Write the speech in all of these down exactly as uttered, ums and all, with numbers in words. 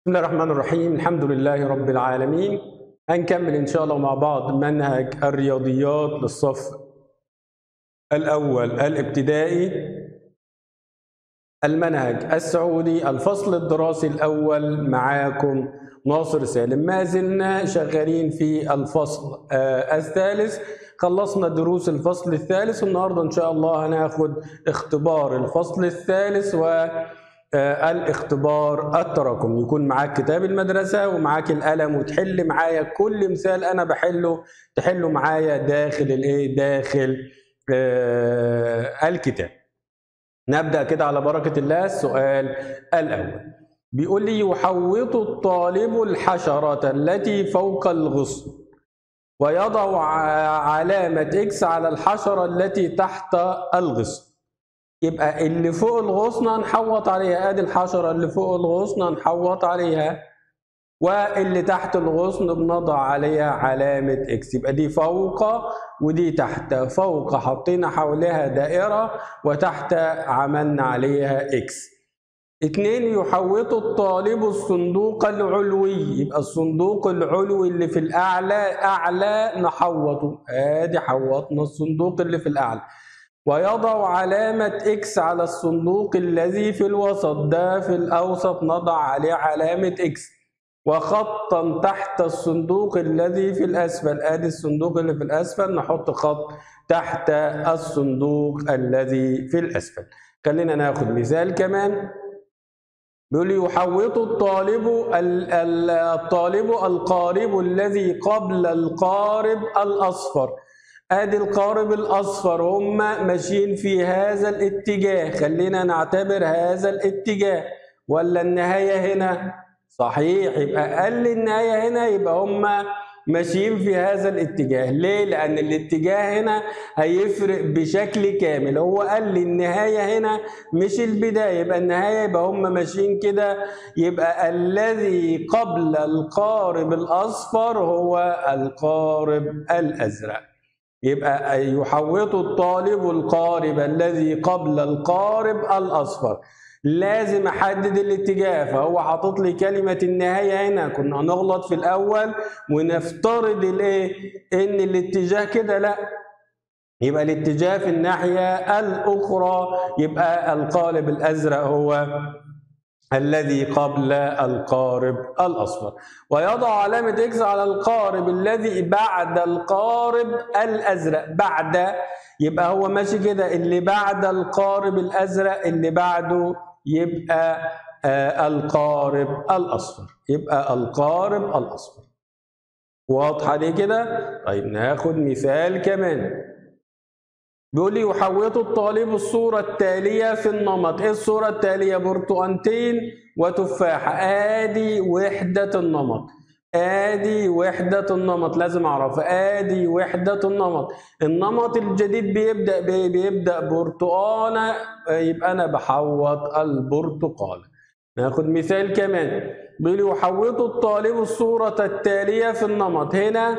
بسم الله الرحمن الرحيم. الحمد لله رب العالمين. هنكمل إن شاء الله مع بعض منهج الرياضيات للصف الأول الابتدائي، المنهج السعودي، الفصل الدراسي الأول. معاكم ناصر سالم. ما زلنا شغالين في الفصل آه الثالث. خلصنا دروس الفصل الثالث، والنهارده إن شاء الله هناخد اختبار الفصل الثالث و الاختبار التراكمي. يكون معاك كتاب المدرسة ومعاك القلم وتحل معايا كل مثال أنا بحله تحله معايا داخل الإيه؟ داخل آه الكتاب. نبدأ كده على بركة الله. السؤال الأول بيقول لي: يحوط الطالب الحشرة التي فوق الغصن ويضع علامة إكس على الحشرة التي تحت الغصن. يبقى اللي فوق الغصن هنحوط عليها، ادي الحشره اللي فوق الغصن هنحوط عليها، واللي تحت الغصن بنضع عليها علامه اكس. يبقى دي فوق ودي تحت. فوق حطينا حواليها دائره وتحت عملنا عليها اكس. اتنين: يحوط الطالب الصندوق العلوي. يبقى الصندوق العلوي اللي في الاعلى اعلى نحوطه، ادي حوطنا الصندوق اللي في الاعلى، ويضع علامة إكس على الصندوق الذي في الوسط. ده في الأوسط نضع عليه علامة إكس، وخطا تحت الصندوق الذي في الأسفل. آدي الصندوق اللي في الأسفل نحط خط تحت الصندوق الذي في الأسفل. خلينا ناخد مثال كمان. بيقول لي: يحوط الطالب الطالب القارب الذي قبل القارب الأصفر. ادي القارب الاصفر، هم ماشيين في هذا الاتجاه. خلينا نعتبر هذا الاتجاه، ولا النهايه هنا؟ صحيح، يبقى قال لي النهايه هنا، يبقى هم ماشيين في هذا الاتجاه. ليه؟ لان الاتجاه هنا هيفرق بشكل كامل. هو قال لي النهايه هنا مش البدايه، يبقى النهايه، يبقى هم ماشيين كده. يبقى الذي قبل القارب الاصفر هو القارب الازرق. يبقى يحوط الطالب القارب الذي قبل القارب الأصفر. لازم أحدد الاتجاه، فهو حاطط لي كلمة النهاية هنا. كنا هنغلط في الأول ونفترض الإيه؟ إن الاتجاه كده، لا، يبقى الاتجاه في الناحية الأخرى. يبقى القالب الأزرق هو الذي قبل القارب الأصفر، ويضع علامة إكس على القارب الذي بعد القارب الأزرق. بعد، يبقى هو ماشي كده، اللي بعد القارب الأزرق اللي بعده يبقى آه القارب الأصفر. يبقى القارب الأصفر. واضحة دي كده؟ طيب ناخد مثال كمان. بيقول لي: يحوط الطالب الصورة التالية في النمط. ايه الصورة التالية؟ برتقانتين وتفاحة. ادي وحدة النمط، ادي وحدة النمط، لازم اعرفها. ادي وحدة النمط. النمط الجديد بيبدأ بايه؟ بيبدأ برتقانة، يبقى انا بحوط البرتقالة. ناخد مثال كمان. بيقول لي: يحوط الطالب الصورة التالية في النمط. هنا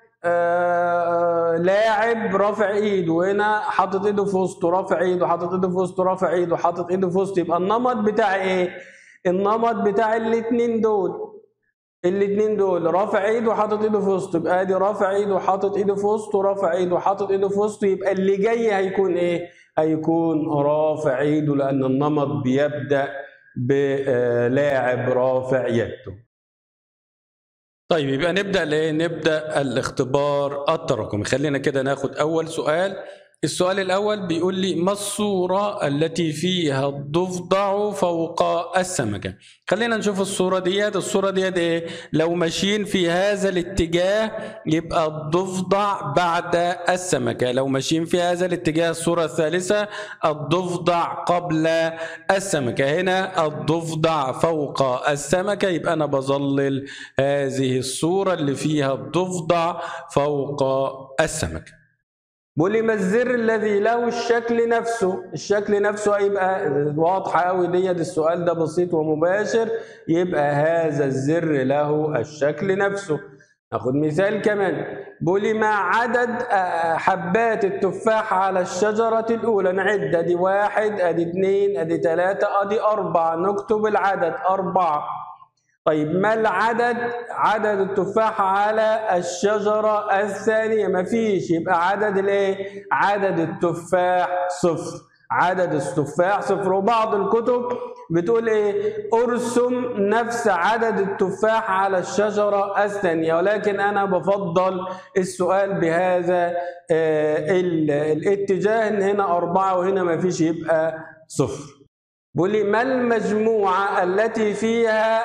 آه لاعب رافع ايده، وهنا حاطط ايده في وسطه، رافع ايده، حاطط ايده في وسطه، رافع ايده، حاطط ايده في وسطه. يبقى النمط بتاع ايه؟ النمط بتاع الاثنين دول. الاثنين دول رافع ايده وحاطط ايده في وسطه. يبقى ادي رافع ايده وحاطط ايده في وسطه، رافع ايده وحاطط ايده في وسطه. يبقى اللي جاي هيكون ايه؟ هيكون رافع ايده، لان النمط بيبدأ بلاعب رافع يده. طيب يبقى نبدأ ليه؟ نبدأ الاختبار التراكمي. خلينا كده ناخد أول سؤال. السؤال الأول بيقول لي: ما الصورة التي فيها الضفدع فوق السمكة؟ خلينا نشوف الصورة ديت. الصورة ديت إيه؟ لو ماشيين في هذا الاتجاه يبقى الضفدع بعد السمكة. لو ماشيين في هذا الاتجاه، الصورة الثالثة، الضفدع قبل السمكة. هنا الضفدع فوق السمكة، يبقى أنا بظلل هذه الصورة اللي فيها الضفدع فوق السمكة. بيقول لي: ما الزر الذي له الشكل نفسه؟ الشكل نفسه هيبقى واضحة قوي ديت. السؤال ده بسيط ومباشر. يبقى هذا الزر له الشكل نفسه. ناخد مثال كمان. بيقول لي: ما عدد حبات التفاح على الشجرة الأولى؟ نعد، ادي واحد، ادي اثنين، ادي ثلاثة، ادي أربعة. نكتب العدد أربعة. طيب ما العدد؟ عدد التفاح على الشجرة الثانية، مفيش، يبقى عدد الايه؟ عدد التفاح صفر، عدد التفاح صفر. وبعض الكتب بتقول ايه؟ ارسم نفس عدد التفاح على الشجرة الثانية، ولكن انا بفضل السؤال بهذا آه الاتجاه، ان هنا اربعة وهنا مفيش، يبقى صفر. بيقول لي ما المجموعة التي فيها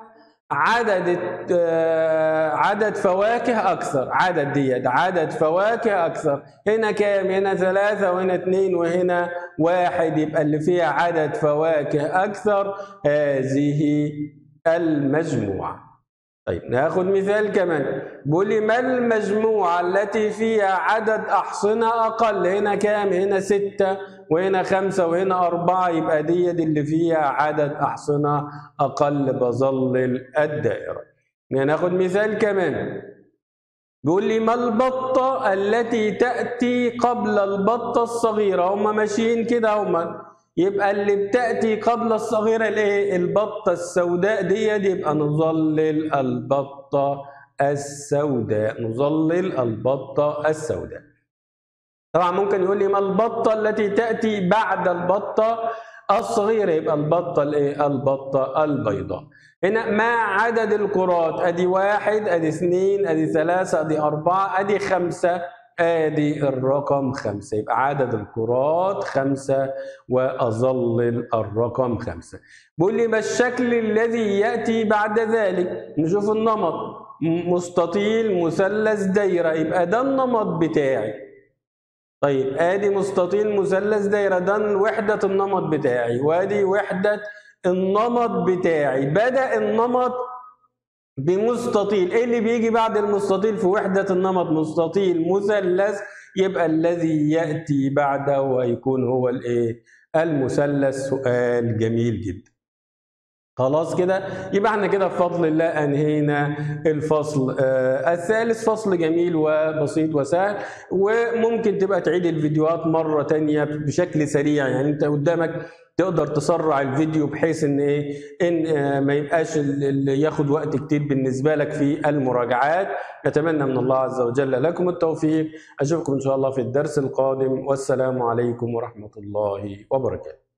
عدد عدد فواكه أكثر؟ عدد ديت عدد فواكه أكثر، هنا كام؟ هنا ثلاثة وهنا اثنين وهنا واحد، يبقى اللي فيها عدد فواكه أكثر هذه المجموعة. طيب ناخد مثال كمان، بيقول لي ما المجموعة التي فيها عدد أحصنة أقل؟ هنا كام؟ هنا ستة وهنا خمسة وهنا أربعة، يبقى دي, دي اللي فيها عدد أحصنة أقل، بظلل الدائرة. ناخد مثال كمان، بيقول لي ما البطة التي تأتي قبل البطة الصغيرة؟ هما ماشيين كده هما، يبقى اللي بتأتي قبل الصغيرة الايه؟ البطة السوداء دي, دي يبقى نظلل البطة السوداء، نظلل البطة السوداء. طبعا ممكن يقول لي ما البطة التي تأتي بعد البطة الصغيرة؟ يبقى البطة الايه؟ البطة البيضاء. هنا ما عدد الكرات؟ ادي واحد، ادي اثنين، ادي ثلاثة، ادي أربعة، ادي خمسة، ادي الرقم خمسة، يبقى عدد الكرات خمسة واظلل الرقم خمسة. بيقول لي ما الشكل الذي يأتي بعد ذلك؟ نشوف النمط، مستطيل، مثلث، دايرة، يبقى ده النمط بتاعي. طيب ادي مستطيل، مثلث، دايرة، ده وحدة النمط بتاعي، وادي وحدة النمط بتاعي. بدأ النمط بمستطيل، ايه اللي بيجي بعد المستطيل في وحدة النمط؟ مستطيل، مثلث، يبقى الذي يأتي بعده ويكون هو الايه؟ المثلث. سؤال جميل جدا. خلاص كده، يبقى احنا كده بفضل الله انهينا الفصل آه الثالث. فصل جميل وبسيط وسهل، وممكن تبقى تعيد الفيديوهات مرة تانية بشكل سريع، يعني انت قدامك تقدر تسرع الفيديو بحيث ان ايه؟ ان آه ما يبقاش اللي ياخد وقت كتير بالنسبة لك في المراجعات. اتمنى من الله عز وجل لكم التوفيق. اشوفكم ان شاء الله في الدرس القادم، والسلام عليكم ورحمة الله وبركاته.